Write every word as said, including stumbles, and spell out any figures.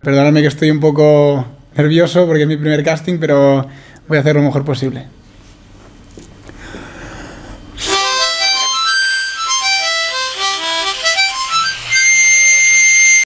Perdóname que estoy un poco nervioso porque es mi primer casting, pero voy a hacer lo mejor posible.